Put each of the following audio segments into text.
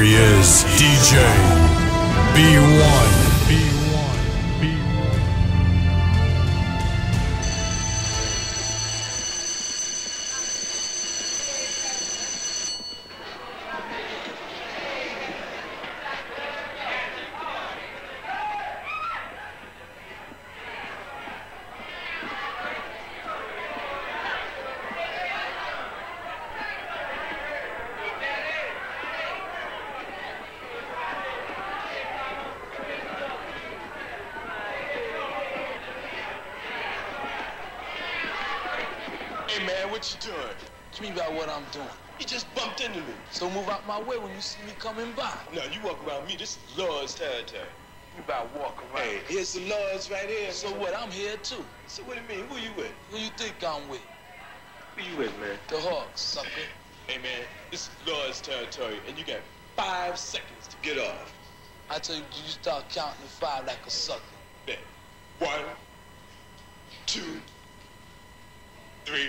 he is, DJ B1. Hey man, what you doing? What you mean by what I'm doing? You just bumped into me. So move out my way when you see me coming by. No, you walk around me. This is Lord's territory. You better walk around. Hey, here's some Lords right here. So what? I'm here too. So what do you mean? Who you with? Who you think I'm with? Who you with, man? The Hawks, sucker. Hey man, this is Lord's territory, and you got 5 seconds to get off. I tell you, you start counting to 5 like a sucker. Bet. 1, 2, 3,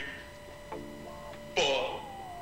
4.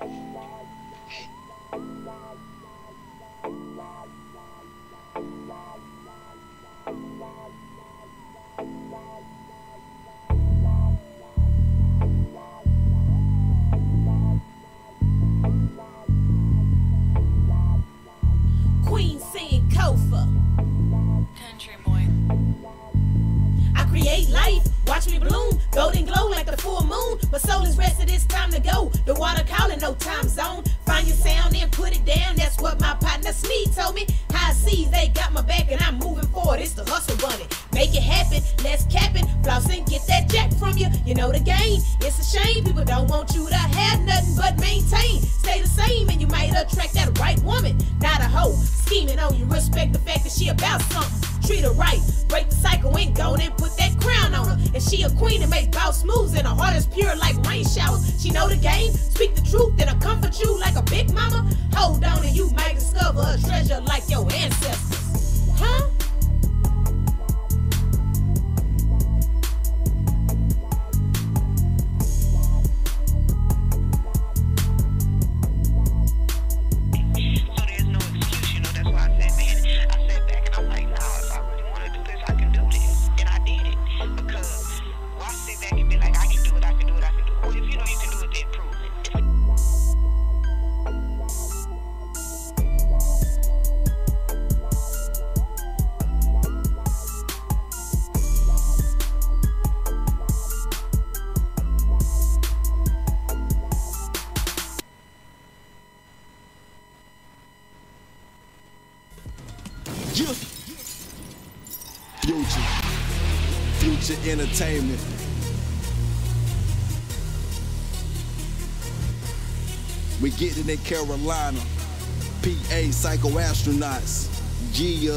Queen singing Kofa. Country boy. I create life, watch me bloom, golden glow like the full moon. But soul is rested, it's time to go. The water calling, no time zone. Find your sound and put it down. That's what my partner Sneed told me. High seas, they got my back and I'm moving forward. It's the hustle bunny. Make it happen, let's cap it. Flossing, get that jack from you. You know the game. It's a shame people don't want you to have nothing but maintain. Stay the same and you might attract that right woman, not a hoe. Scheming on you, respect the fact that she about something. Treat her right, break the cycle and go and put that crown on her. And she a queen and make boss moves and her heart is pure like rain showers. She know the game, speak the truth and I'll comfort you like a big mama. Hold on and you might discover a treasure like your ancestors. Huh? Future Entertainment. We getting in Carolina. PA Psycho Astronauts. Yeah,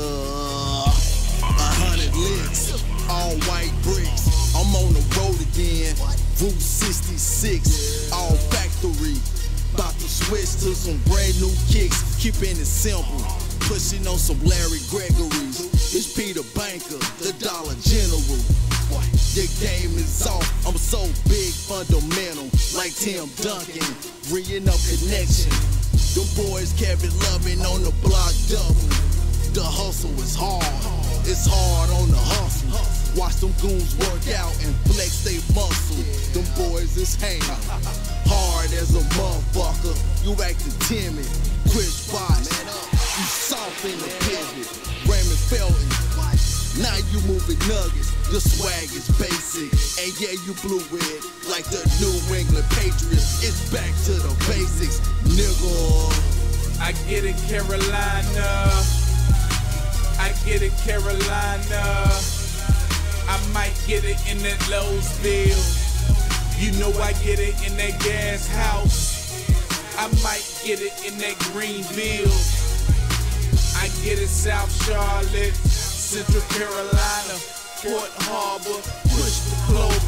100 licks, all white bricks. I'm on the road again. Route 66, all factory. About to switch to some brand new kicks. Keeping it simple. Pushing on some Larry Gregory's. It's Peter Banker, the Dollar General. Your game is off, I'm so big fundamental. Like Tim Duncan, bringing up connection. Them boys Kevin Loving on the block double. The hustle is hard, it's hard on the hustle. Watch them goons work out and flex they muscle. Them boys is hanging, hard as a motherfucker. You acting timid, Chris Bosh. You soft in the pivot, Raymond Felton. Now you moving nuggets, your swag is basic. And yeah, you blue-red like the New England Patriots. It's back to the basics, nigga. I get it, Carolina. I get it, Carolina. I might get it in that Lowesville. You know I get it in that Gas House. I might get it in that Greenville. I get it South Charlotte, Central Carolina, Port Harbor, push the clover. We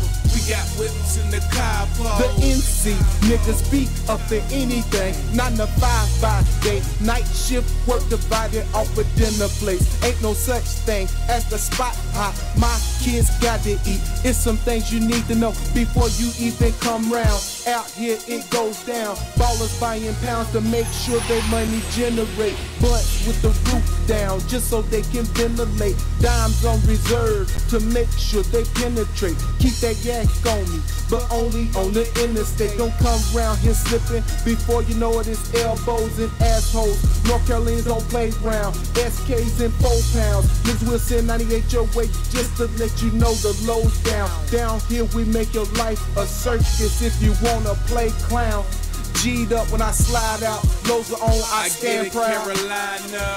got whips in the car park. The NC niggas be up in anything. 9 to 5 day. Night shift work divided off a dinner place. Ain't no such thing as the spot hop. My kids got to eat. It's some things you need to know before you even come round. Out here it goes down. Ballers buying pounds to make sure they money generate. But with the roof down just so they can ventilate. Dimes on reserve to make sure they penetrate. Keep that yak on me, but only on the interstate. Don't come round here slipping. Before you know it, it's elbows and assholes. North Carolinians don't play round. SKs in 4 pounds. Niggas will send 98 your way just to let you know the low's down. Down here we make your life a circus if you wanna play clown. G'd up when I slide out. Lows are on, I stand proud. Carolina.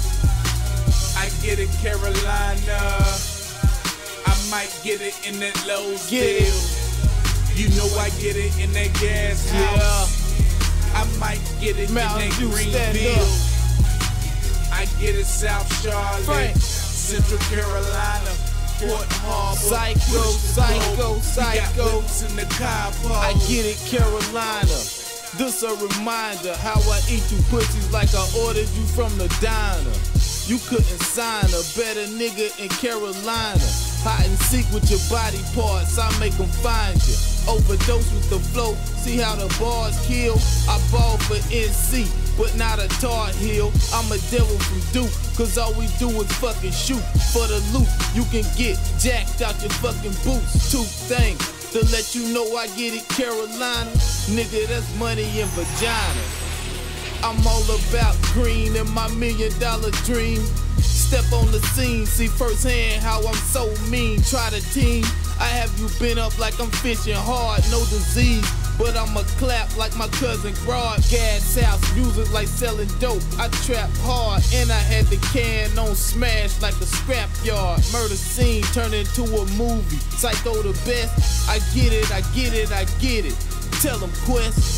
I get it, Carolina. I might get it in that Lowe's deal. You know I get it in that gas house. I might get it Mountain in Dew, that stand Greenville. up. I get it South Charlotte, Frank. Central Carolina, Port Harbor. Psycho, psycho, We psycho. got whips in the car park. I get it, Carolina. This a reminder how I eat you pussies like I ordered you from the diner. You couldn't sign a better nigga in Carolina. Hide and seek with your body parts, I make them find you. Overdose with the flow, see how the bars kill. I ball for NC, but not a Tar Heel. I'm a devil from Duke, cause all we do is fucking shoot. For the loot, you can get jacked out your fucking boots. 2 things to let you know I get it, Carolina. Nigga, that's money and vagina. I'm all about green and my $1 million dream. Step on the scene, see firsthand how I'm so mean. Try to team, I have you been up like I'm fishing hard, no disease. But I'ma clap like my cousin Broad. Gas house, music like selling dope. I trap hard, and I had the can on smash like a scrap yard. Murder scene turned into a movie. Psycho the best, I get it, I get it, I get it. Tell them Quest.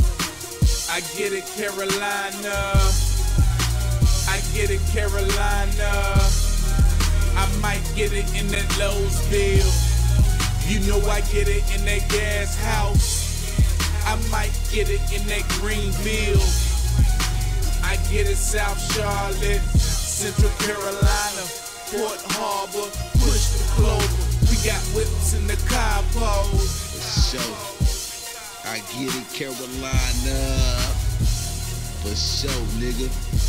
I get it, Carolina. I get it, Carolina. I might get it in that Lowe's deal. You know I get it in that gas house. I might get it in that Greenville. I get it South Charlotte, Central Carolina, Port Harbor, push the clover. We got whips in the car park. For sure. I get it, Carolina. For sure, nigga.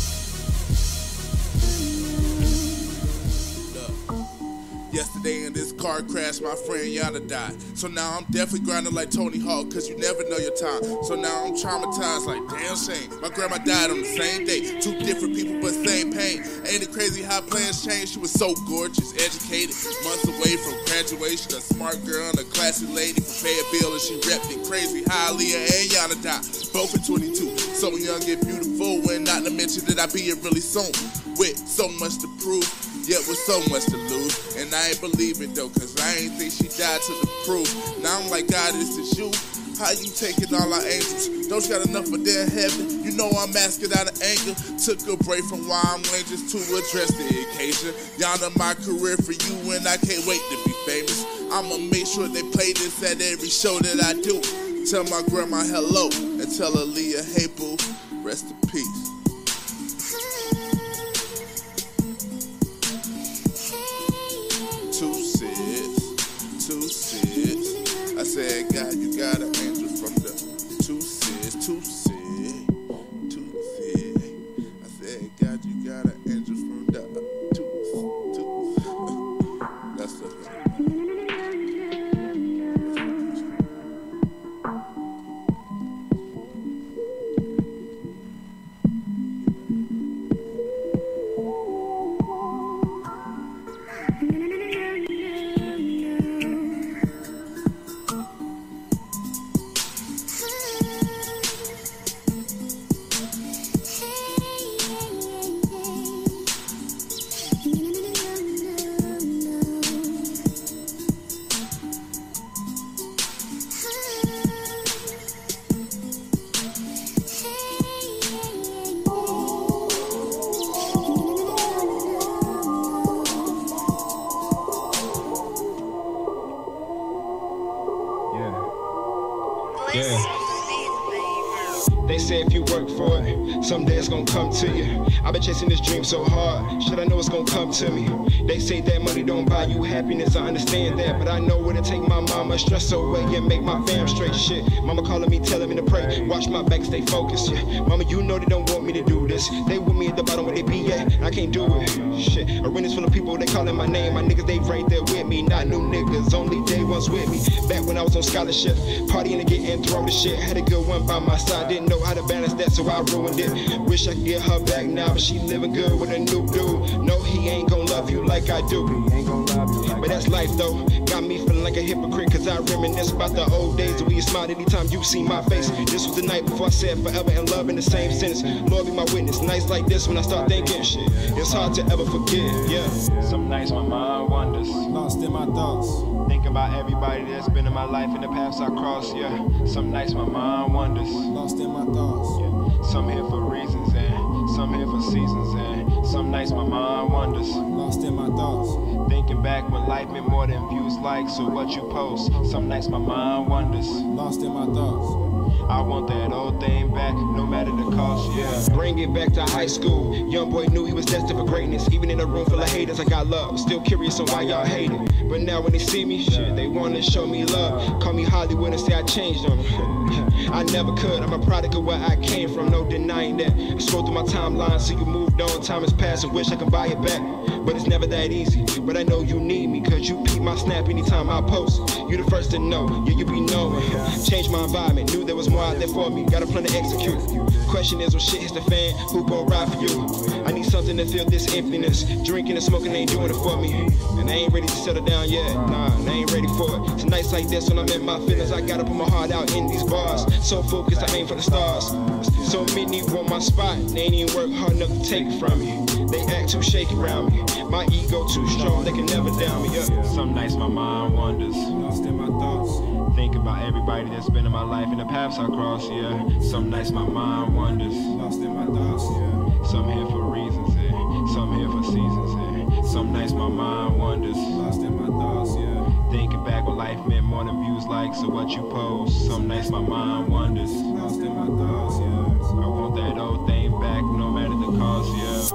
Yesterday in this car crash, my friend Yana died. So now I'm definitely grinding like Tony Hawk, cause you never know your time. So now I'm traumatized like damn shame. My grandma died on the same day. 2 different people but same pain. Ain't it crazy how plans change? She was so gorgeous, educated, months away from graduation. A smart girl and a classy lady from Fayetteville, and she repped it crazy how Leah and Yana died. Both at 22, so young and beautiful, and not to mention that I be here really soon. With so much to prove, yet with so much to lose. And I ain't believing though, cause I ain't think she died to the proof. Now I'm like, God, this is you. How you taking all our angels? Don't you got enough for their heaven? You know I'm asking out of anger. Took a break from why I'm late just to address the occasion. Yonder my career for you, and I can't wait to be famous. I'ma make sure they play this at every show that I do. Tell my grandma hello, and tell her Leah, hey boo, rest in peace. I said, God, you got an angel from the 2 sis. I said, God, you got an angel from the 2. That's the Yeah. They say if you work for it, someday it's gonna come to you. I've been chasing this dream so hard, shit, I know it's gonna come to me. They say that money don't buy you happiness, I understand that, but I know what it take my mama stress away and make my fam straight. Shit, mama calling me, telling me to pray, watch my back, stay focused. Yeah, mama, you know they don't want me to do this. They want me at the bottom where they be at, I can't do it. Shit, arenas full of people, they calling my name. My niggas, they right there with me, not new niggas, only day ones with me. Back when I was on scholarship, partying and getting thrown to shit, had a good one by my side, didn't know how to balance that, so I ruined it. Wish I could get her back now, but she living good with a new dude. No, he ain't gon' love you like I do. But that's life though, got me feeling like a hypocrite, cause I reminisce about the old days that we smiled anytime you see my face. This was the night before I said forever and love in the same sentence. Lord be my witness, nights like this when I start thinking shit, it's hard to ever forget, yeah. Some nights my mind wanders, lost in my thoughts, think about everybody that's been in my life and the paths I crossed, yeah. Some nights my mind wanders, lost in my thoughts, yeah. Some here for reasons and some here for seasons, and some nights my mind wanders, lost in my thoughts, thinking back when life meant more than views, likes, or what you post. Some nights my mind wanders, lost in my thoughts. I want that old thing back, no matter the cost, yeah. Bring it back to high school. Young boy knew he was destined for greatness. Even in a room full of haters, I got love. Still curious on why y'all hate it. But now when they see me, shit, they wanna show me love. Call me Hollywood and say I changed on them. I never could, I'm a product of where I came from, no denying that. I scroll through my timeline, so you moved on, time has passed, and wish I could buy it back. But it's never that easy, but I know you need me, cause you peep my snap anytime I post. You the first to know, yeah, you be knowing. Changed my environment, knew there was more out there for me, got a plan to execute. Question is, when shit hits the fan, who gon' ride for you? I need something to fill this emptiness. Drinking and smoking ain't doing it for me, and I ain't ready to settle down yet. Nah, I ain't ready for it. It's nights like this when I'm in my feelings, I gotta put my heart out in these bars. So focused, I aim for the stars. So many want my spot, they ain't even work hard enough to take it from me. They act too shaky around me, my ego too strong, they can never down me, yeah. Some nights my mind wanders, lost in my thoughts, think about everybody that's been in my life and the paths I crossed, yeah. Some nights my mind wanders, lost in my thoughts, yeah. Some here for reasons, yeah. Some here for seasons, yeah. Some nights my mind wanders, lost in my thoughts, yeah. Thinking back when life meant more than views, likes, or what you post. Some nights my mind wanders, lost in my thoughts, yeah. I want that old thing back, no matter the cost, yeah.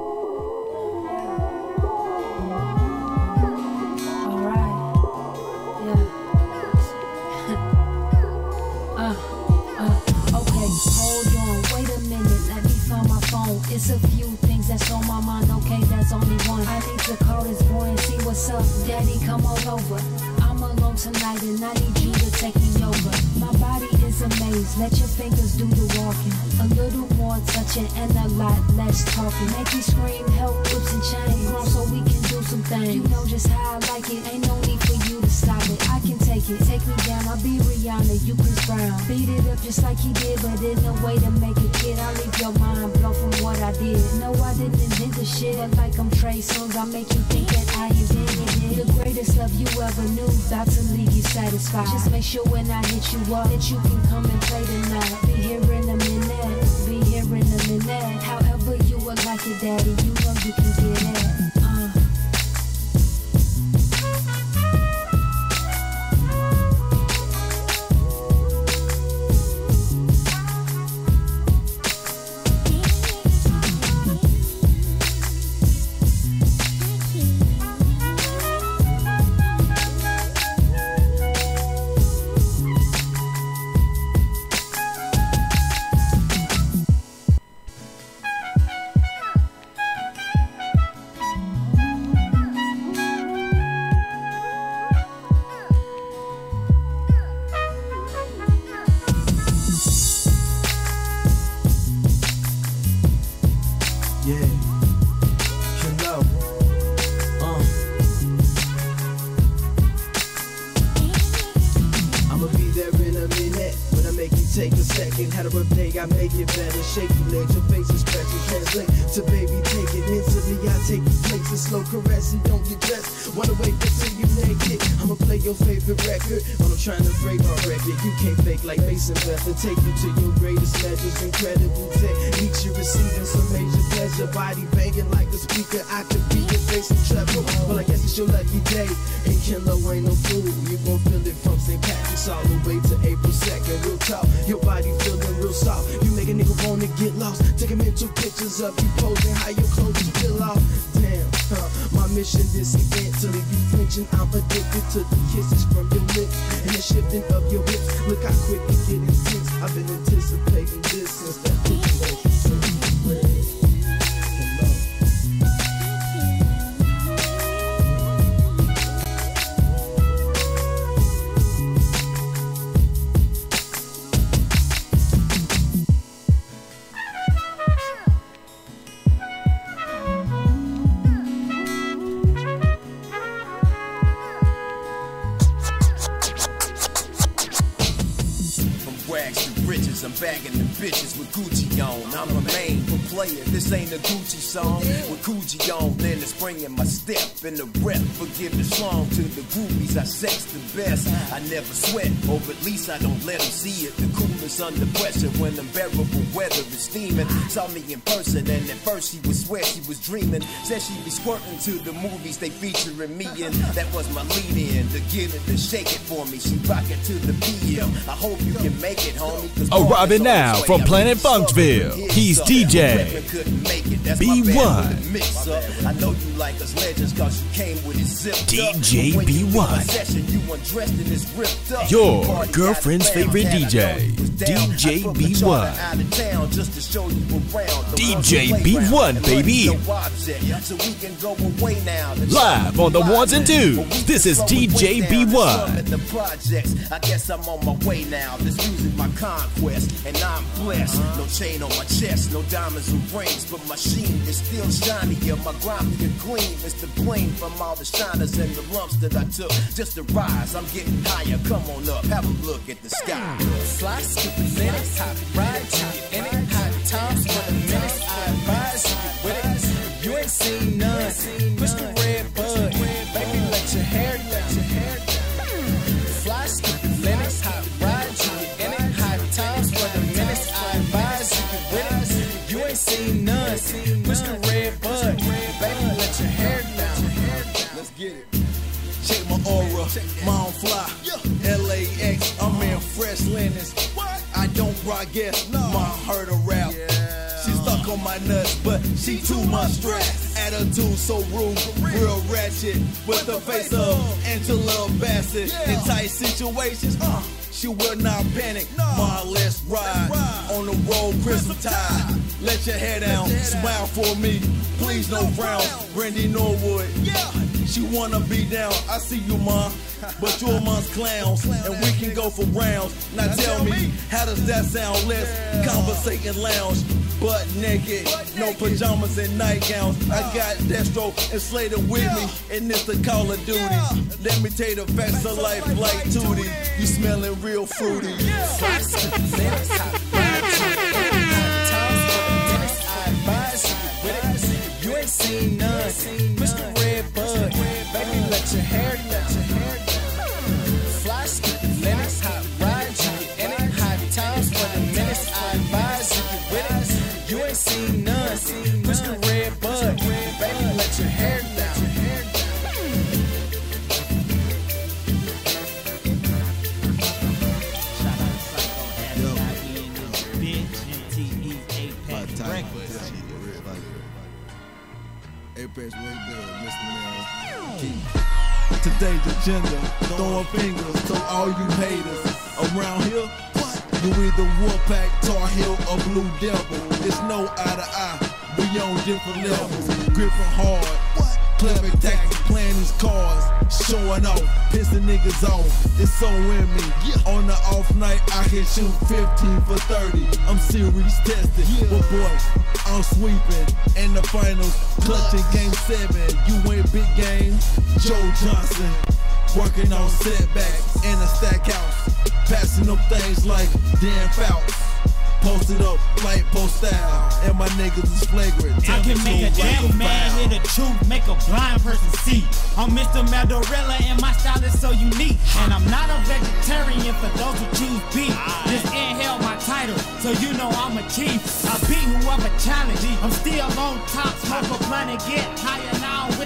It's a few things that's on my mind, okay, that's only one. I need to call this boy and see what's up. Daddy, come on over. I'm alone tonight and I need you to take me over. My body is amazed, let your fingers do the walking. A little more touching and a lot less talking. Make me scream, help, whips and chains. Grown so we can do some things. You know just how I like it, ain't no need for you to stop it. I can take it, take me down, I'll be Rihanna, you Chris Brown. Beat it up just like he did, but in a way to make it kid. I'll leave your mind blow from what I did. No, I didn't invent the shit, but like I'm Trey Songz, I make you think that I invented it. The greatest love you ever knew, about to leave you satisfied. Just make sure when I hit you up, that you can come and play tonight. Be here in a minute, be here in a minute. However you would like it, daddy, you know you can get it. take a second. Had a rough day, I make it better. Shaky legs, your face is precious. Translate to baby, take it mentally. I take you places, slow caressing, don't get dressed. Wanna wait until you naked. I'ma play your favorite record. I'm trying to break my record. You can't fake like Mason Method. Take you to your greatest measures. Incredible techniques, you're receiving some major pleasure. Body banging like a speaker. I could be your face in trouble. Well, I guess it's your lucky day. And Killer ain't no fool. You gon' feel it from St. Patrick's all the way to April 6th. second, real talk. Your body feeling real soft. You make a nigga wanna get lost. Taking mental pictures of you posing, how your clothes spill off. Damn, my mission this event to leave you flinching. I'm addicted to the kisses from your lips and the shifting of your hips. Look how quick it get intense. I've been anticipating this since that picture that you sent me. I'm bagging the bitches with Gucci on. I'm a main player. This ain't a Gucci song. With Gucci on, then it's bringing my step in the rep. Forgive the song to the groupies. I sex the best. I never sweat, or at least I don't let them see it. The coolest under pressure when unbearable weather is steaming. Saw me in person, and at first she would swear she was dreaming. Said she'd be squirting to the movies they featuring me in. That was my lead-in. To get it, to shake it for me. She rockin' to the PM. I hope you can make it, homie. Arriving now from Planet Funkville, he's DJ B1. I know you like us legends cause you came with it zipped DJ B1. Your girlfriend's favorite DJ, DJ B1. DJ B1, baby. Live on the ones and twos, this is DJ B1. I guess I'm on my way now. This music my conquest, and I'm blessed. No chain on my chest, no diamonds or rings, but my sheen is still shinier. My grimier gleam is the blame from all the shiners and the lumps that I took just to rise. I'm getting higher. Come on up, have a look at the sky. Fly, stupid minutes, hot ride, you in it, hot times for the minutes. I advise you with it. You ain't seen none. Push the red bud, baby, let your hair down. Fly, stupid minutes, hot ride, you in it, hot times for the minutes. I advise you with it. You ain't seen none. Push the red bud, baby, let your hair down. Let's get it. Check my aura, Mount Fly, LAX, I'm in fresh linens. I don't rock gas, my heard a rap. She stuck on my nuts, but she too much stress. Attitude so rude, real ratchet, with the face of Angela Bassett. In tight situations, she will not panic. Ma, let's ride on the road, crystal tide. Let your head down, smile for me, please no frowns. Brandy Norwood, she wanna be down. I see you, ma, but you're amongst clowns, and we can go for rounds. Now tell me, how does that sound? Let's conversate and lounge, butt naked, no pajamas and nightgowns. I got Destro and Slater with me, and it's the Call of Duty. Let me tell you the facts of life like Tootie. You smelling real fruity. You ain't seen none. Push the red bud, baby, let your hair down. Fly, stupid minutes, hot ride, you in it, hot times for the minutes. I advise you with it. You ain't seen none. Push the red bud, baby, let your hair down. Apex way good, Mr. Man. Today's agenda, throwing fingers to all you haters. Around here, you either Wolfpack, Tar Heel, or Blue Devil. It's no eye to eye, we on different levels. Gripping hard, clever tactics, playing these cards, showing off, pissing niggas off. It's so in me. On the off night, I can shoot 15 for 30. I'm series tested, but boy, I'm sweeping in the finals, clutching game 7. You win big game, Joe Johnson, working on setbacks in a stack house, passing up things like Dan Fouts. Posted up, light post style, and my niggas is flagrant. I can make a damn man hear the truth, make a blind person see. I'm Mr. Madorella and my style is so unique. And I'm not a vegetarian for those who choose beef. Just inhale my title, so you know I'm a chief. I beat whoever challenge. I'm still on top, smoke a blunt and get higher now with the ash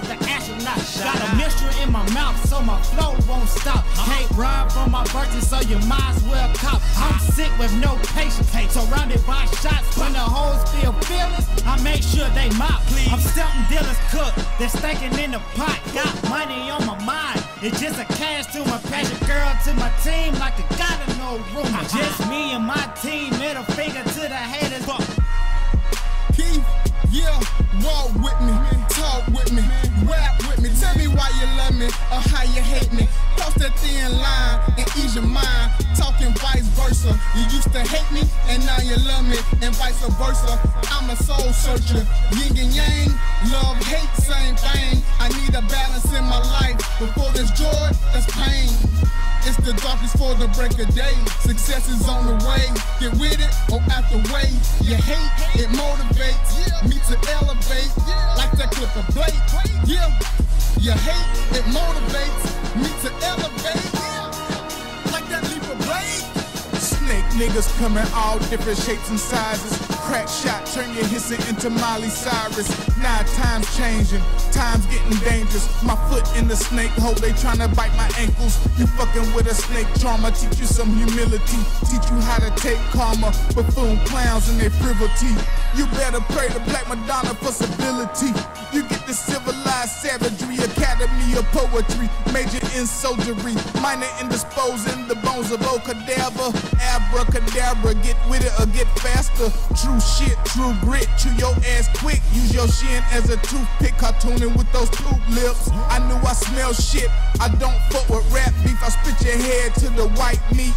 astronaut. Got a mixture in my mouth, so my flow won't stop. Can't run from my virtue, so you might as well cop. I'm sick with no patience, surrounded by shots. When the hoes feel feelings, I make sure they mop. I'm stunting dealers cook, they're stinking in the pot. Got money on my mind, it's just a cash to my passion. Girl to my team, like the God of no room. Just me and my team, middle finger to the haters. Keith, yeah, walk with me, talk with me, rap with me. Tell me why you love me or how you hate me. Cross that thin line and ease your mind. Talking vice versa. You used to hate me and now you love me, and vice versa. I'm a soul searcher, yin and yang, love, hate, same thing. I need a balance in my life. Before there's joy, there's pain. It's the darkest for the break of day. Success is on the way. Get with it or out the way. You hate, it motivates me to elevate. Like that clip of Blake. Yeah. You hate, it motivates me to elevate. Like that leap of Blake. Snake niggas coming all different shapes and sizes. Crack shot, turn your hissing into Miley Cyrus. Now time's changing, time's getting dangerous. My foot in the snake hole, they tryna bite my ankles. You fucking with a snake trauma, teach you some humility. Teach you how to take karma, buffoon clowns and their frivolity. You better pray to Black Madonna for stability. You get the civilized savagery, academy of poetry. Major in soldiery, minor in disposing the bones of old cadaver. Abracadabra, get with it or get faster. True shit, true grit, chew your ass quick. Use your shin as a toothpick, cartooning with those tooth lips. I knew I smell shit, I don't fuck with rap beef. I spit your head to the white meat.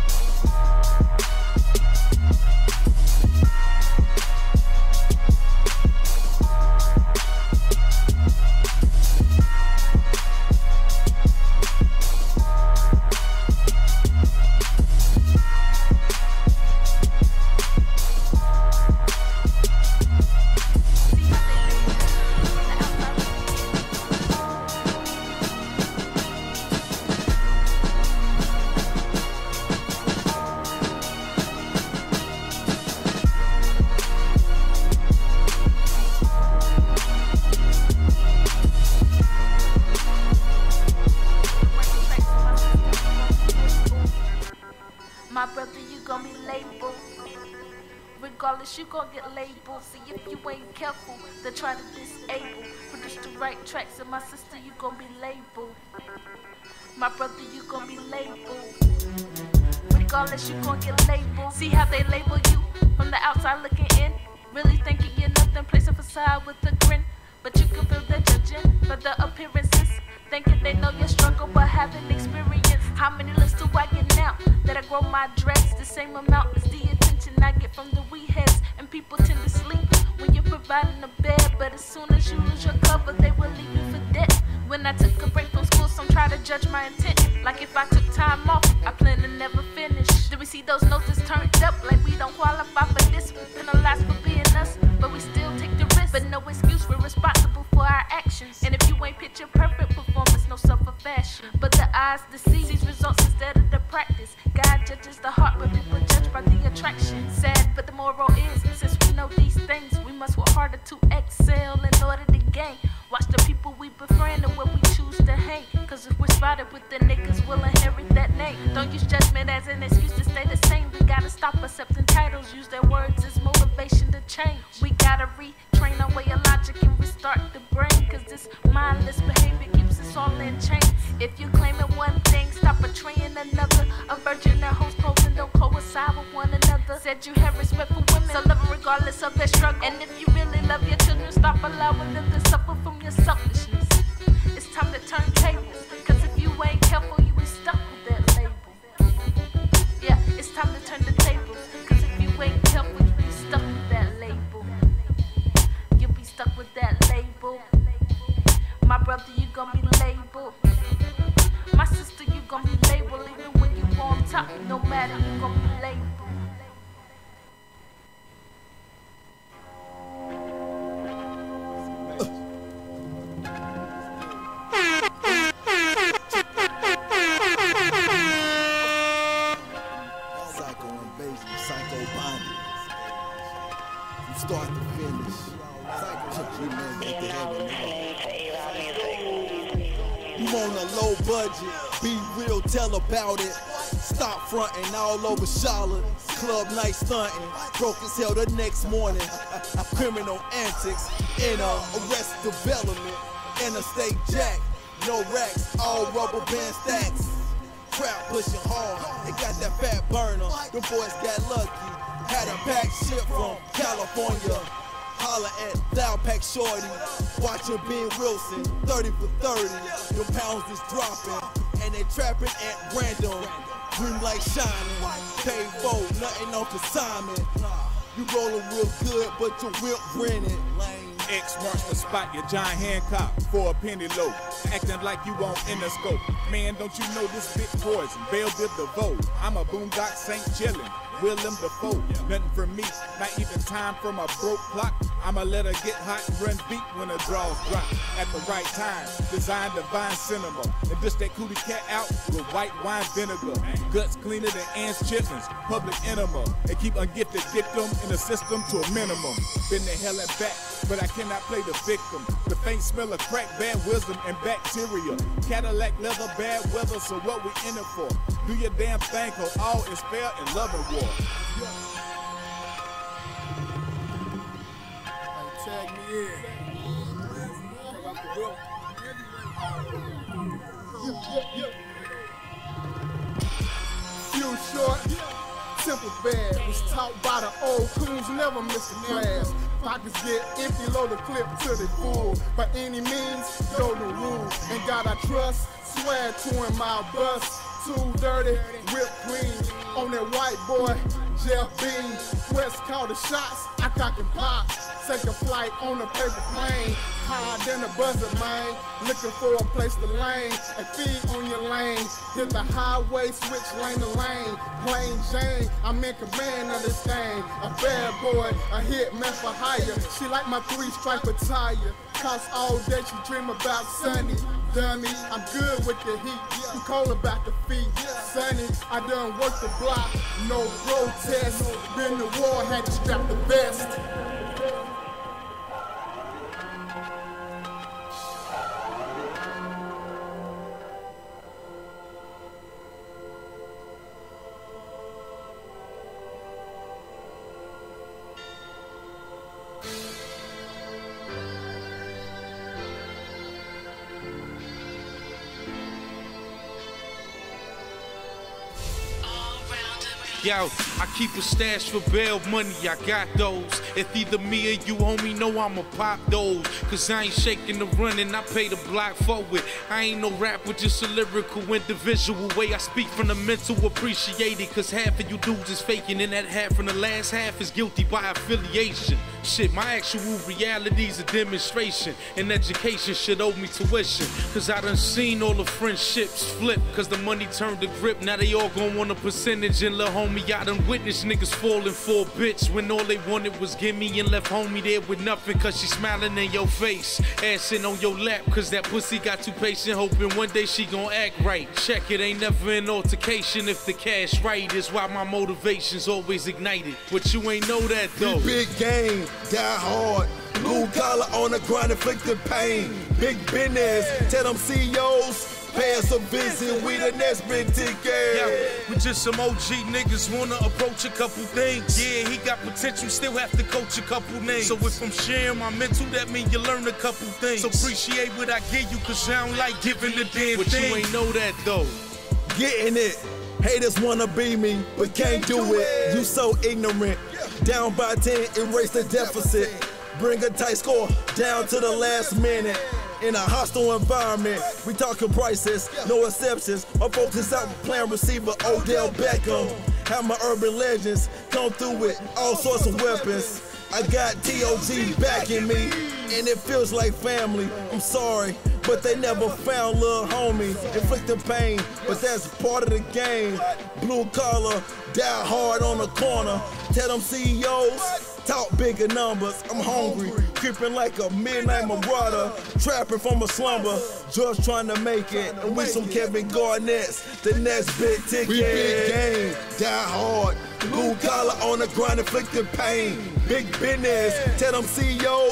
My brother, you gon' be labeled. Regardless, you gon' get labeled. See, if you ain't careful, they try to disable. Produce the right tracks, and my sister, you gon' be labeled. My brother, you gon' be labeled. Regardless, you gon' get labeled. See how they label you from the outside looking in. Really thinking you're nothing, place a facade with a grin. But you can feel they're judging for the appearances. Thinking they know your struggle, but haven't experienced. How many lists do I get now that I grow my dreads? The same amount as the attention I get from the wee heads. And people tend to sleep when you're providing a bed. But as soon as you lose your cover, they will leave you for dead. When I took a break from school, some try to judge my intent. Like if I took time off, I plan to never finish. Do we see those notes that's turned up like we don't qualify for this? We penalized for being us, but we still take the risk. But no excuse, we're responsible for our actions. And if you ain't picture perfect performance, no suffer fashion. But the eyes deceive these results instead of the practice. God judges the heart, but people judge by the attraction. Sad, but the moral is, since we know these things, we must work harder to excel in order to gain. Watch the people we befriend and where we choose to hang. Cause if we're spotted with the niggas, we'll inherit that name. Don't use judgment as an excuse to stay the same. We gotta stop accepting titles, use their words as motivation to change. We gotta retrain our way of logic and restart the brain. Cause this mindless behavior keeps us all in chains. If you claiming one thing, stop betraying another. A virgin that holds close and don't coincide with one another. Said you have respect for women, so love them regardless of their struggle. And if you really love your children, stop allowing them to suffer from your selfishness. It's time to turn tables, cause if you ain't careful, you be stuck with that label. Yeah, it's time to turn the tables, cause if you ain't careful, you be stuck with that label. You be stuck with that label. My brother, you gon' be labeled. My sister, you gon' be labeled. Even when you on top, no matter, you gon' be labeled. Psycho invasion, psycho bondage. From start to finish. Psycho, you man, get to heaven, nigga. You on a low budget, be real, tell about it. Stop fronting all over Charlotte. Club night stunting, broke as hell the next morning. Criminal antics in a arrest development. Interstate jack, no racks, all rubber band stacks. Trap pushing hard, they got that fat burner. Them boys got lucky, had a pack ship from California. Holla at Thou Pack Shorty, watching Ben Wilson, 30 for 30. Them pounds is dropping, and they trapping at random. Dream like shining, paid for, nothing on consignment. You rolling real good, but your whip rented. X marks the spot, your John Hancock for a penny low. Acting like you on Interscope. Man, don't you know this big poison? Belleville DeVoe. I'm a boondock St. Chillin'. Willem Dafoe. Nothing for me, not even time for my broke clock. I'ma let her get hot and run deep when the draws drop. At the right time, design divine cinema. And dish that cootie cat out with white wine vinegar. Guts cleaner than ants chitlins, public enema. And keep ungifted victim in the system to a minimum. Been to hell and back, but I cannot play the victim. The faint smell of crack, bad wisdom, and bacteria. Cadillac leather, bad weather, so what we in it for? Do your damn thing, cause all is fair in love and war. Tag me in. Few short, simple bad. Was taught by the old coons, never missed a class. Pockets get empty, load the clip till they full. By any means, go the rule. And God I trust, swear to him I'll bust. Too dirty, whipped cream on that white boy, Jeff Bean. West call the shots, I cock and pop. Take a flight on a paper plane. Higher than a buzzer, man. Looking for a place to lane. And feed on your lane. Hit the highway, switch lane to lane. Plain Jane, I'm in command of this thing. A bad boy, a hit man for hire. She like my 3-stripe attire. Cause all day she dream about Sunny. Dummy, I'm good with the heat. You cold about the feet. Sunny, I done worked the block. No protest. Been to war, had to strap the vest. Yo, I keep a stash for bail money, I got those. If either me or you, homie, know I'ma pop those. Cause I ain't shaking the running, I pay the block for it. I ain't no rapper, just a lyrical individual. Way I speak from the mental, appreciate it. Cause half of you dudes is faking, and that half from the last half is guilty by affiliation. Shit, my actual reality's a demonstration. And education should owe me tuition. Cause I done seen all the friendships flip. Cause the money turned to grip, now they all gon' want a percentage. And lil' homie, I done witnessed niggas falling for a bitch when all they wanted was gimme, and left homie there with nothing. Cause she smiling in your face, assing on your lap. Cause that pussy got too patient, hoping one day she gon' act right. Check it, ain't never an altercation if the cash right. Is why my motivation's always ignited. But you ain't know that though. Big game, die hard. Blue collar on the grind, inflicting pain. Big business, tell them CEOs, pay us a visit, we the next big ticket. Yo, we just some OG niggas wanna approach a couple things. Yeah, he got potential, still have to coach a couple names. So if I'm sharing my mental, that mean you learn a couple things. So appreciate what I give you, cause I don't like giving the damn but thing. You ain't know that though. Getting it. Haters wanna be me, but can't do it. You so ignorant. Down by 10, erase the deficit. Bring a tight score down to the last minute. In a hostile environment, we talking prices, no exceptions. My folks is out playing receiver, Odell Beckham. Have my urban legends come through with all sorts of weapons. I got TOG backing me, and it feels like family. I'm sorry, but they never found lil' homie. Inflicting pain, but that's part of the game. Blue collar, die hard on the corner. Tell them CEOs, talk bigger numbers. I'm hungry, creeping like a midnight marauder. Trapping from a slumber, just trying to make it. And we some Kevin Garnett's, the next big ticket. We big game, die hard. Blue collar on the grind, inflicting pain. Big business, tell them CEOs,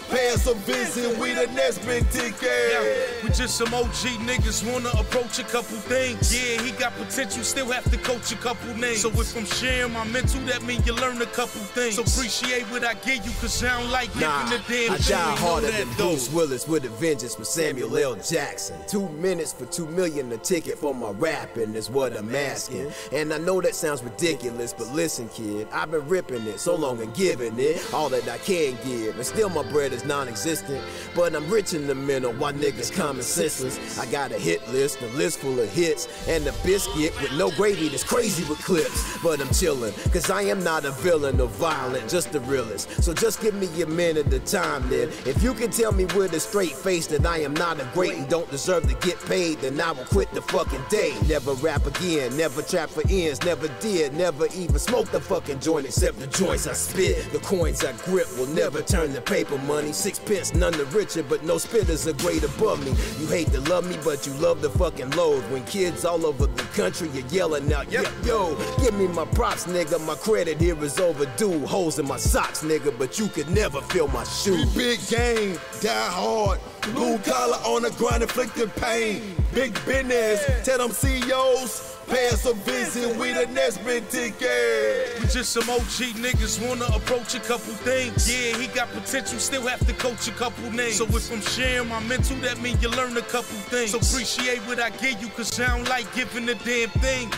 pay us a visit, we the next big ticket. Yeah, we just some OG niggas wanna approach a couple things. Yeah, he got potential, still have to coach a couple names. So if I'm sharing my mental, that mean you learn a couple things. So appreciate what I give you, cause I don't like giving a damn thing. I die harder than Bruce Willis with a vengeance with Samuel L. Jackson. 2 minutes for $2 million, a ticket for my rapping is what I'm asking. And I know that sounds ridiculous, but listen, kid, I've been ripping it so long and giving it all that I can give. And still my bread is non-existent, but I'm rich in the middle while niggas common senseless. I got a hit list, a list full of hits, and a biscuit with no gravy that's crazy with clips. But I'm chillin', cause I am not a villain or violent, just the realest. So just give me a minute of time then. If you can tell me with a straight face that I am not a great and don't deserve to get paid, then I will quit the fucking day. Never rap again, never trap for ends, never did, never even smoke the fucking joint except the joints I spit. The coins I grip will never turn to paper money. 6 pence, none the richer, but no spitters are great above me. You hate to love me, but you love the fucking load. When kids all over the country are yelling out, yo, give me my props, nigga, my credit here is overdue. Holes in my socks, nigga, but you could never fill my shoes. Big game, die hard, blue collar on the grind, inflicting pain. Big business, tell them CEOs, pay us a visit, we the next big ticket. We just some OG niggas wanna approach a couple things. Yeah, he got potential, still have to coach a couple names. So if I'm sharing my mental, that mean you learn a couple things. So appreciate what I give you, cause I don't like giving a damn thing.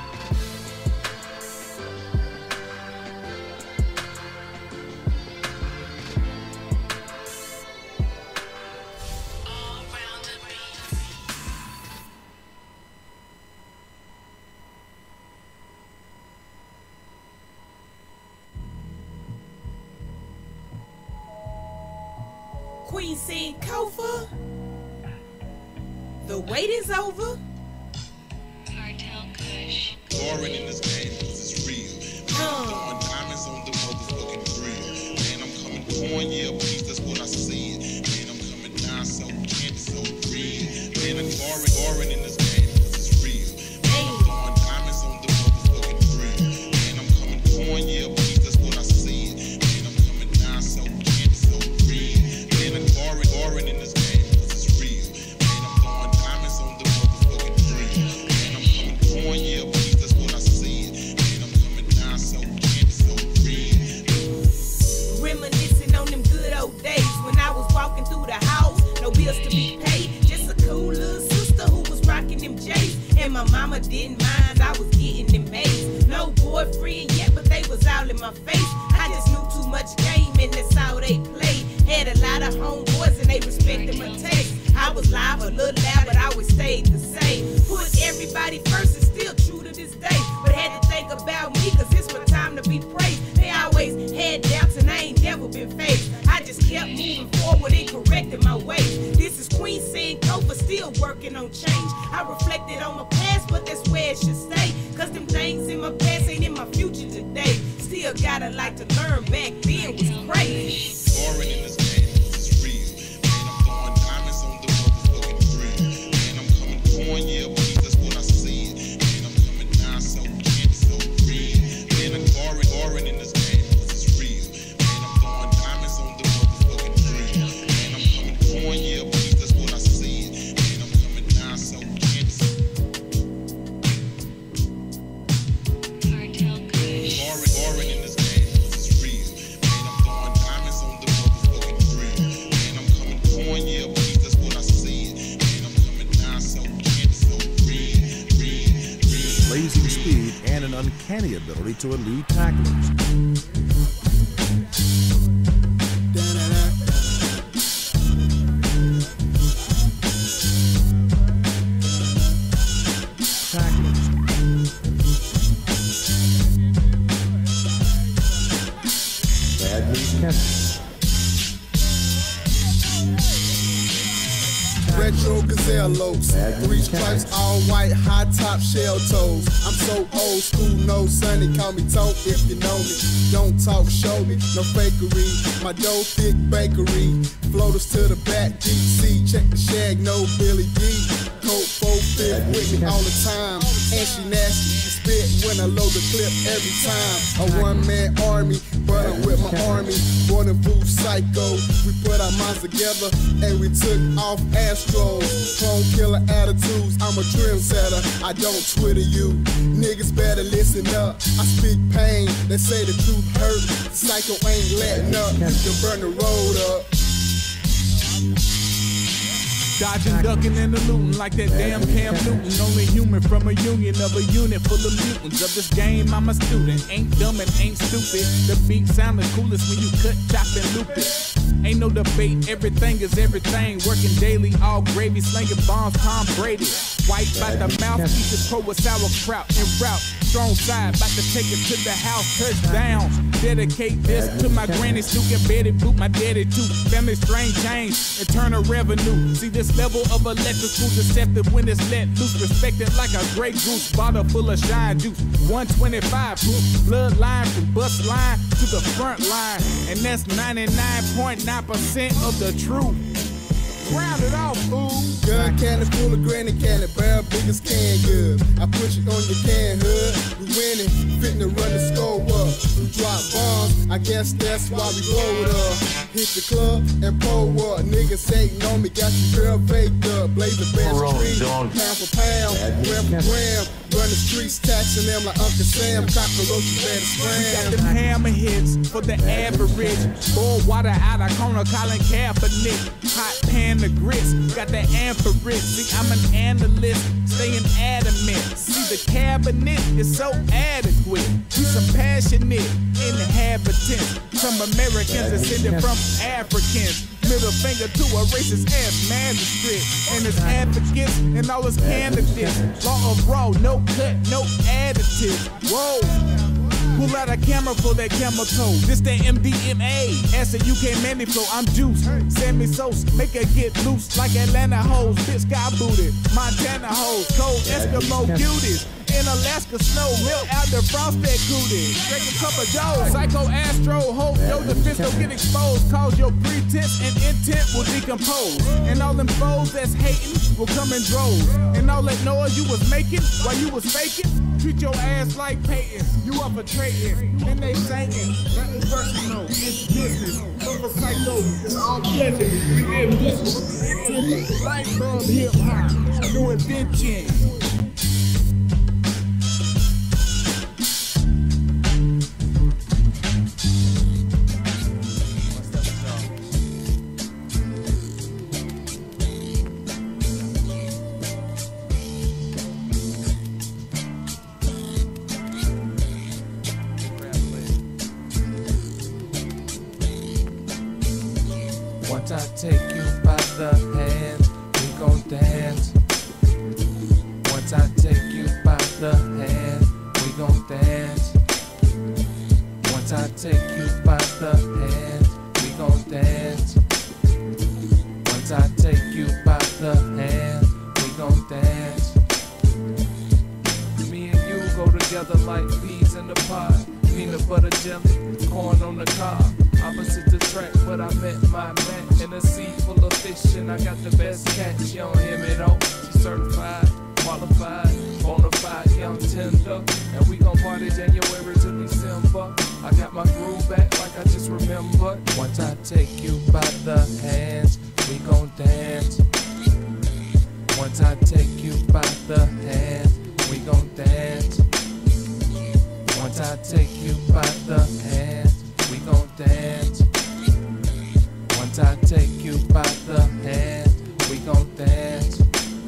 Queen Sin Kofa, the wait is over. Cartel Kush. Boring in this game, cause it's real. Throwing diamonds on the motherfucking grill. Man, I'm coming on, yeah, please, that's what I said. Man, I'm coming down so candy, so green. Man, I'm boring in this game, cause it's real. Man, I'm throwing diamonds on the motherfucking grill. Man, I'm coming on, yeah, please, that's what I said. Man, I'm coming down so candy, so green. Man, I'm boring in this game, cause it's real. Man, I'm throwing diamonds on the motherfucking grill. Man, I'm coming on, yeah, please, that's what I said. Man, I'm coming down so candy, so green. Reminiscing on them good old days when I was walking through the house, no bills to be paid, just a cool little sister who was rocking them J's. And my mama didn't mind, I was getting them A's. No boyfriend yet, but they was all in my face. I just knew too much game and that's how they played. Had a lot of homeboys and they respected my taste. I was live, a little loud, but I always stayed the same. Put everybody first and still true to this day. But had to think about me, cause it's my time to be praised. They always had doubts and I ain't never been faced. I just kept moving forward and correcting my ways. This is Queen Sin Kofa, still working on change. I reflected on my past, but that's where it should stay. Cause them things in my past ain't in my future today. Still gotta like to learn, back then was great. Boring in this game, cause it's real. Man, I'm throwing diamonds on the motherfucking grill. Man, I'm coming on, yeah, please, that's what I said. Man, I'm coming down so candy, so green. Man, I'm boring in this game, cause it's real. Man, I'm throwing diamonds on the motherfucking grill. Man, I'm coming on, yeah, please, that's what I said. Man, I'm coming down so candy, so Cartel Kush. boring in this game, cause it's real. Man, I'm throwing diamonds on the motherfucking grill. Man, I'm coming on, yeah, please, that's what I said. Man, I'm coming down so candy, so green. Blazing speed and an uncanny ability to elude tacklers. Bad news Kennedy. Retro gazellos, 3 stripes, all white, high top shell toes. I'm so old school, no sonny, call me Tote if you know me. Don't talk, show me, no fakery. My dough thick bakery, floaters to the back, deep sea. Check the shag, no Billy D. Coat 4-5 with me all the time, and she nasty. She spit when I load the clip every time. A one-man army, but but I'm with my army, born and food psycho. We put our minds together and we took off Astros. Clone killer attitudes, I'm a trendsetter. I don't Twitter you. Niggas better listen up. I speak pain, they say the truth hurt. Psycho ain't letting up, you can burn the road up. Dodging, ducking, and eluding like that damn Cam Newton. Only human from a union of a unit full of mutants. Of this game, I'm a student. Ain't dumb and ain't stupid. The beat sound the coolest when you cut, chop, and loop it. Ain't no debate, everything is everything. Working daily, all gravy, slinging bombs, Tom Brady. White by the mouth, eat the pro with sauerkraut en route. Strong side, about to take it to the house, touchdown. Dedicate this to my granny, Snook and Betty Boot, my daddy too. Family strain change, internal revenue. See this level of electrical deceptive when it's let loose. Respected like a Grey Goose, bottle full of shine juice. 125 proof, bloodline from bus line to the front line. And that's 99.9% of the truth. Round it off, fool. Gun cannon full of granny cannon, barrel big as canned goods. I put you on your can hood. We winning, fitting to run the score up. We drop bombs, I guess that's why we blow it up. Hit the club and pull up. Niggas hating on me, got your girl faked up. Blaze the best street, pound for pound, gram for gram. Run the streets, taxing them like Uncle Sam. Cockroaches better scram. We got them hammer hits for the average. Boil water out of corner, Colin Kaepernick. Hot pan the grits, got that amperage. See, I'm an analyst, staying adamant. See, the cabinet is so adequate. We some passionate inhabitants. Some Americans descended from Africans. Middle finger to a racist ass magistrate and his advocates and all his candidates. Law of raw, no cut, no additives. Whoa. Pull out a camera for that camel toe. This that MDMA. Acid UK Mandy flow. I'm juice. Sammy Sauce. Make her get loose like Atlanta hoes. Bitch got booted. Montana hoes. Cold Eskimo cuties. In Alaska snow, melt out the frosted cootie. Drink a cup of Joe, Psycho Astro, hope your defense don't get exposed. Cause your pretense and intent will decompose. And all them foes that's hating will come in droves. And all that noise you was making while you was faking, treat your ass like Peyton. You up for trading, and they singing. Nothing personal, it's business. Super Psycho, it's all pleasure. We live business. Light bulb hip hop, new invention. Once I take you by the hand, we gon' dance. Once I take you by the hand, we gon' dance. Once I take you by the hand, we gon' dance. Once I take you by the hand, we gon' dance. Me and you go together like peas in the pot. Peanut butter jelly, corn on the cob. Opposite the track, but I met my man in a sea full of fish, and I got the best catch. She don't hear me though. She certified, qualified, bonafide, young tender, and we gon' party January to December. I got my groove back like I just remembered. Once I take you by the hands, we gon' dance. Once I take you by the hand, we gon' dance. Once I take you by the hand, we gon' dance. Once I take you by the hand, we gon' dance.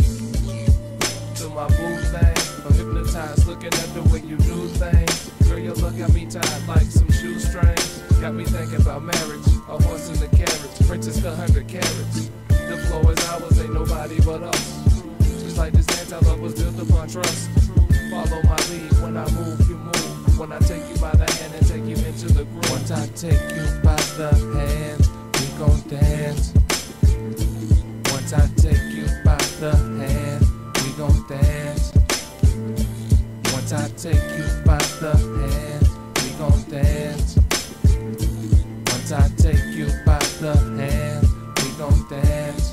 To my boo thing, I'm hypnotized looking at the way you do things. Girl, your look got me tied like some shoestrings. Got me thinking about marriage, a horse and a carriage. Princess 100 carats. The flow is ours, ain't nobody but us. Just like this anti-love was built upon trust. Follow my lead, when I move, you move. When I take you by the hand and take you into the groove. Once I take you by the hand, we gon' dance. Once I take you by the hand, we gon' dance. Once I take you by the hand, we gon' dance. Once I take you by the hand, we gon' dance.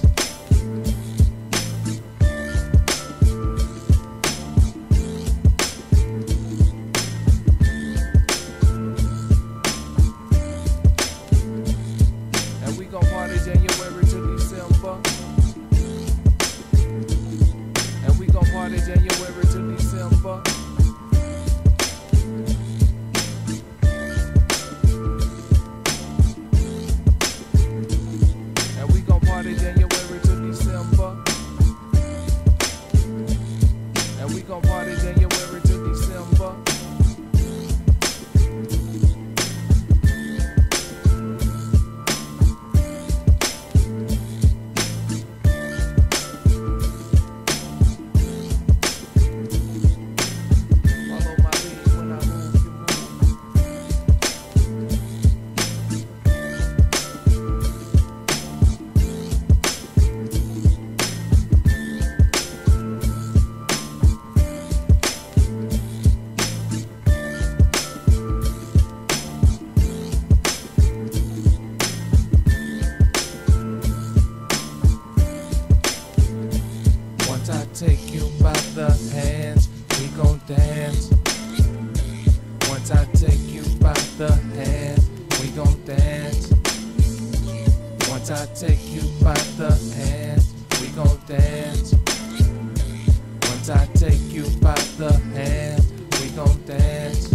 take you by the hand, we gon' dance. Once I take you by the hand, we gon' dance. Once I take you by the hand, we gon' dance.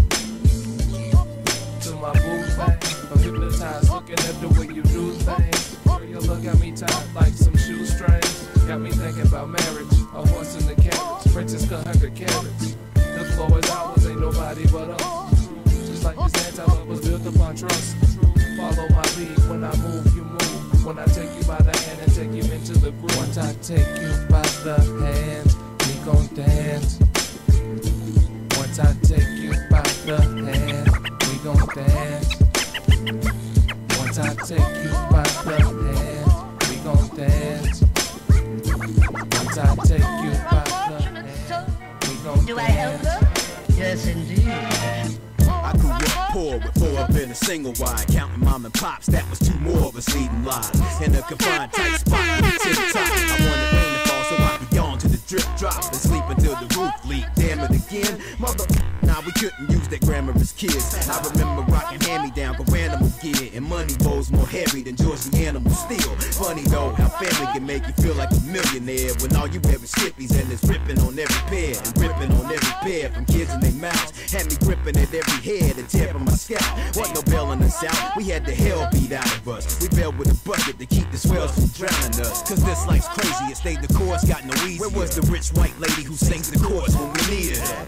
To my boo bang, I'm hypnotized looking at the way you do things. Girl, your look got me tied like some shoestrings. Got me thinking about marriage, a horse and a carriage. Princess cut 100 carrots. The floor is ours, ain't nobody but us. Just like this anti-love was built upon trust. Follow my lead, when I move, you move. When I take you by the hand and take you into the groove. Once I take you by the hand, we gon' dance. Once I take you by the hand, we gon' dance. Once I take you by the hand, we gon' dance. Once I take you by the hand, we gon' Do I help her? Yes, indeed. I grew up poor with 4 up in a single wide, counting mom and pops, that was 2 more of us leading lives. In a confined tight spot, to the top. I wanted rain to fall so I could yawn to the drip drop and sleep until the roof leaked. Damn it again, mother. Nah, we couldn't use that grammar as kids. I remember rocking hand-me-down for animal gear and money bowls more heavy than George the Animal Steel. Funny though, how family can make you feel like a millionaire when all you wear is Skippies and it's ripping on every pair and ripping on every pair from kids in their mouths. Had me gripping at every head and tapping my scalp. Wasn't no bell in the south, we had the hell beat out of us. We bailed with a bucket to keep the swells from drowning us. Cause this life's crazy, it stayed the course, got no easier. Where was the rich white lady who sings the chorus when we needed her?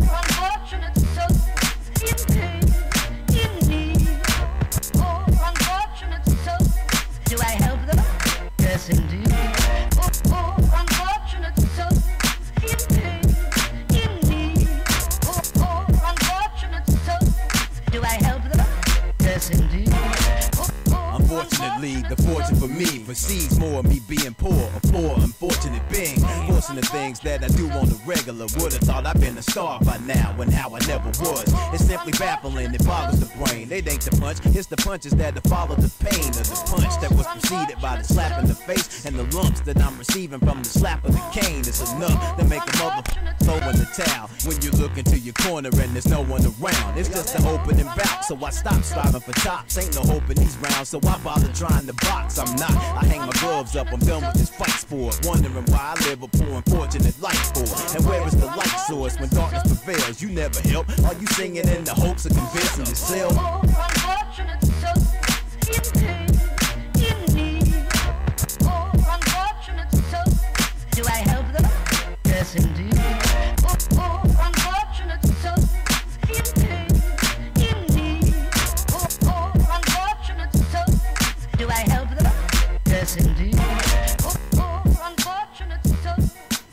Do I help them? Yes, indeed. Unfortunate souls in pain, in need. Unfortunate souls. Do I help them? Yes, indeed. Unfortunately, the fortune for me precedes more of me being poor, a poor, unfortunate being. Forcing the things that I do on the regular. Would've thought I'd been a star by now, and how I never was. It's simply baffling, it boggles the brain. It ain't the punch, it's the punches that follow the pain of the punch that was preceded by the slap in the face and the lumps that I'm receiving from the slap of the cane. It's enough to make a motherfucker throw in the towel when you look into your corner and there's no one around. It's just an opening bout, so I stop striving for tops. Ain't no hope in these rounds, so I bother trying to box. I'm not, I hang my gloves up, I'm done with this fight sport. Wondering why I live a poor unfortunate life for. And where is the light source when darkness prevails? You never help, are you singing in the hopes of convincing yourself? Unfortunate souls in pain, in need. Unfortunate souls. Do I help them? Yes, indeed. Unfortunate souls in pain, in need. Unfortunate souls. Do I help them? Yes, indeed. Unfortunate souls.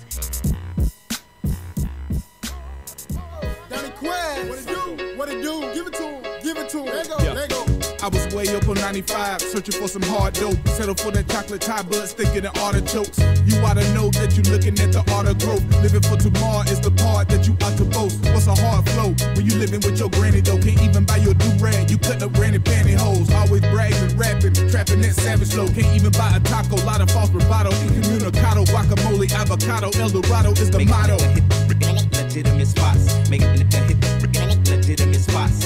Donnie Quest, what it do? What it do? Give it to him. Give it to him. Let go. Yeah. Let go. I was way up on 95, searching for some hard dope. Settle for that chocolate Thai buds, thinking of artichokes. You oughta know that you looking at the art of growth. Living for tomorrow is the part that you ought to boast. What's a hard flow when you living with your granny though? Can't even buy your do-rag, you cutting up granny pantyhose. Always bragging, rapping, trapping that savage flow. Can't even buy a taco, lot of false bravado. Incommunicado, guacamole, avocado, El Dorado is the motto. Legitimate spots, make it hit legitimate spots.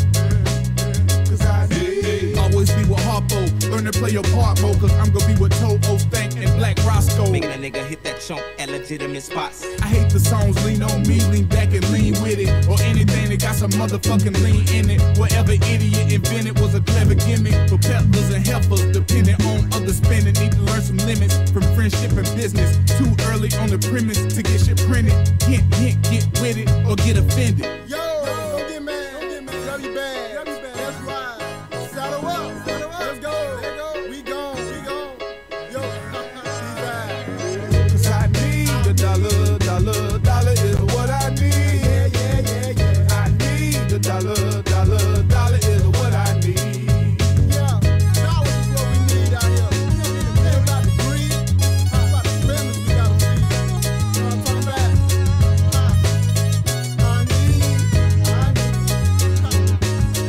Always be with Harpo, learn to play your part more, cause I'm gonna be with Toto, Stank, and Black Roscoe. Making a nigga hit that chunk at legitimate spots. I hate the songs lean on me, lean back and lean with it. Or anything that got some motherfucking lean in it. Whatever idiot invented was a clever gimmick. For peddlers and helpers, depending on other spending. Need to learn some limits from friendship and business. Too early on the premise to get shit printed. Hint, get with it or get offended. Yo, don't get mad, don't get mad. Grab your bag, let's ride. Saddle up, let's go, we gone, yo, she's right. Cause I need a dollar, dollar is what I need. Yeah. I need a dollar is what I need. Yeah, dollars is what we need out here. Think about the greed, how about the families we gotta feed. You know what I'm talking about? I need.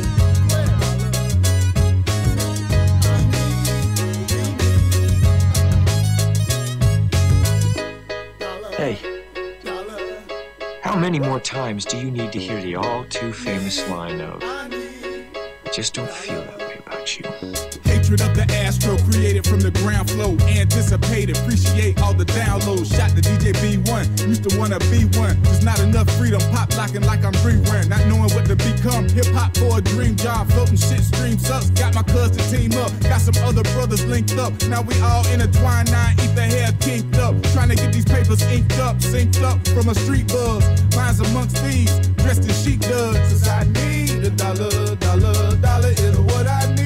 many more times do you need to hear the all too famous line of, I just don't feel that way about you? Hatred of the Astro, created from the ground floor. Anticipate, appreciate all the downloads. Shot the DJ B1, used to wanna be one. There's not enough freedom, pop locking like I'm rerun. Not knowing what to become, hip hop for a dream job. Floating shit, stream sucks. Got my cousin team up, got some other brothers linked up. Now we all intertwined, now eat the hair kinked up. Trying to get these papers inked up, synced up from a street buzz. Lines amongst thieves, dressed in sheep duds. 'Cause I need a dollar, dollar, dollar is what I need.